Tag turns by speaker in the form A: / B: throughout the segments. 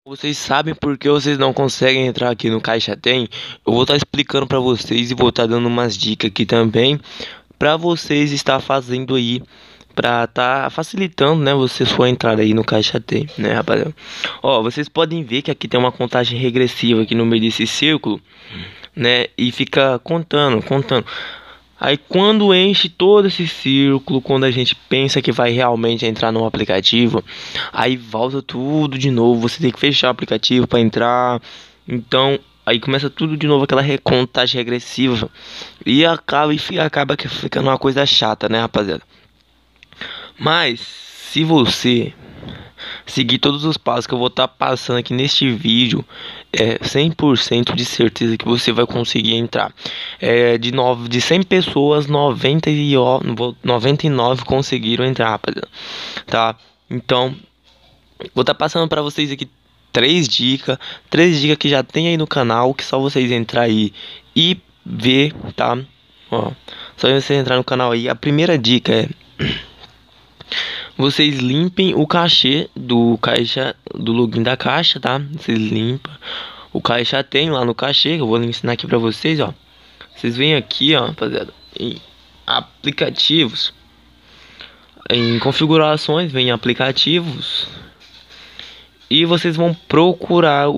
A: Vocês sabem por que vocês não conseguem entrar aqui no Caixa Tem? Eu vou estar explicando para vocês e vou estar dando umas dicas aqui também para vocês estar fazendo aí para estar facilitando, né, você sua entrada aí no Caixa Tem, né, rapaziada? Ó, vocês podem ver que aqui tem uma contagem regressiva aqui no meio desse círculo, né, e fica contando. Aí quando enche todo esse círculo, quando a gente pensa que vai realmente entrar no aplicativo, aí volta tudo de novo, você tem que fechar o aplicativo para entrar. Então, aí começa tudo de novo aquela contagem regressiva e acaba que fica uma coisa chata, né, rapaziada? Mas se você seguir todos os passos que eu vou estar passando aqui neste vídeo, é 100% de certeza que você vai conseguir entrar. De 100 pessoas, 99 conseguiram entrar, rapaziada, tá? Então, vou estar passando para vocês aqui três dicas que já tem aí no canal, que só vocês entrar aí e ver, tá? Ó, só você entrar no canal aí. A primeira dica é: vocês limpem o cachê do caixa, do login da caixa, tá? Vocês limpam. O caixa tem lá no cachê, que eu vou ensinar aqui pra vocês, ó. Vocês vêm aqui, ó, rapaziada, em aplicativos, em configurações, vem em aplicativos, e vocês vão procurar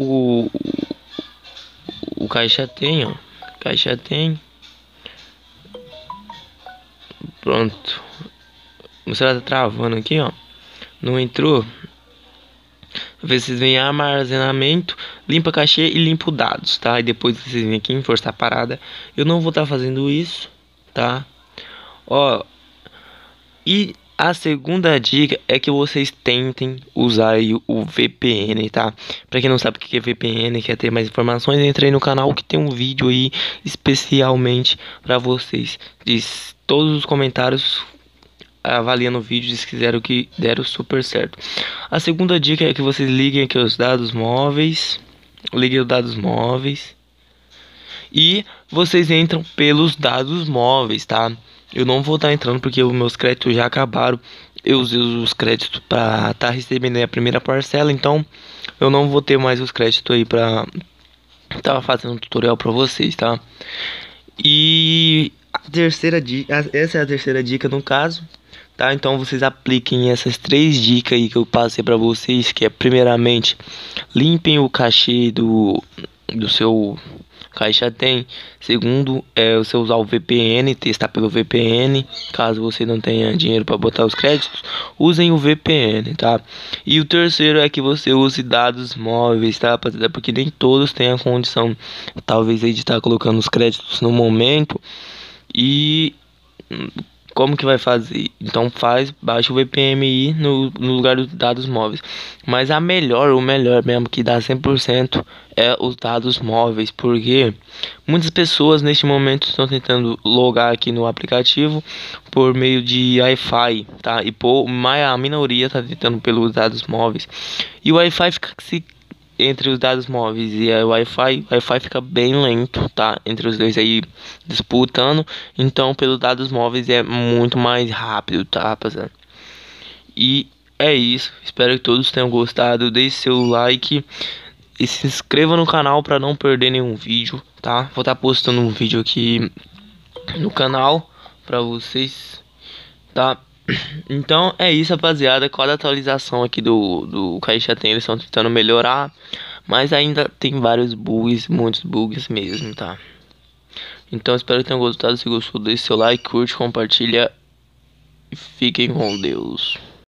A: o caixa tem, ó. Caixa tem. Pronto. Você tá travando aqui, ó. Não entrou. Vocês vêm em armazenamento, limpa cachê e limpa dados, tá? E depois vocês vêm aqui em forçar parada. Eu não vou estar fazendo isso, tá? Ó, e a segunda dica é que vocês tentem usar aí o VPN, tá? Pra quem não sabe o que é VPN, quer ter mais informações, entre aí no canal que tem um vídeo aí especialmente pra vocês. Diz todos os comentários avaliando o vídeo, se quiseram que deram super certo. A segunda dica é que vocês liguem aqui os dados móveis. Liguem os dados móveis. E vocês entram pelos dados móveis, tá? Eu não vou estar entrando porque os meus créditos já acabaram. Eu usei os créditos para estar recebendo a primeira parcela. Então eu não vou ter mais os créditos aí para estar fazendo um tutorial para vocês, tá? E a terceira dica, essa é a terceira dica no caso, tá? Então vocês apliquem essas três dicas aí que eu passei para vocês, que é primeiramente limpem o cachê do seu caixa tem. Segundo, você usar o VPN, testar pelo VPN. Caso você não tenha dinheiro para botar os créditos, usem o VPN, tá? E o terceiro é que você use dados móveis, tá? Porque nem todos têm a condição, talvez, aí de estar colocando os créditos no momento. E como que vai fazer? Então baixa o VPN no lugar dos dados móveis. Mas o melhor mesmo, que dá 100%, é os dados móveis. Porque muitas pessoas neste momento estão tentando logar aqui no aplicativo por meio de Wi-Fi, tá? E a minoria está tentando pelos dados móveis. E o Wi-Fi fica entre os dados móveis e o Wi-Fi fica bem lento, tá? Entre os dois aí disputando. Então, pelos dados móveis é muito mais rápido, tá, rapaziada? E é isso. Espero que todos tenham gostado. Deixe seu like e se inscreva no canal para não perder nenhum vídeo, tá? Vou estar postando um vídeo aqui no canal para vocês, tá? Então é isso, rapaziada. Cada atualização aqui do Caixa Tem, eles estão tentando melhorar, mas ainda tem vários bugs, muitos bugs mesmo, tá? Então espero que tenham gostado. Se gostou, deixe seu like, curte, compartilha e fiquem com Deus.